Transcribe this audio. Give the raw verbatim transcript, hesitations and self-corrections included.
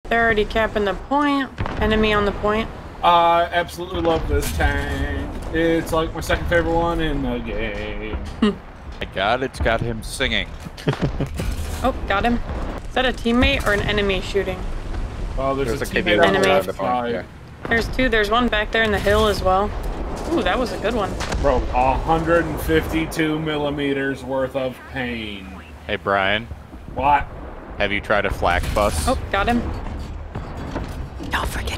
They're already capping the point. Enemy on the point. I absolutely love this tank. It's like my second favorite one in the game. My God, it's got him singing. Oh, got him. Is that a teammate or an enemy shooting? Oh, there's, There's a, a K V teammate on the Enemy. left the point, side. yeah. There's two. There's one back there in the hill as well. Ooh, that was a good one. Bro, one hundred fifty-two millimeters worth of pain. Hey, Brian, What? have you tried a flak bus? Oh, got him. Don't forget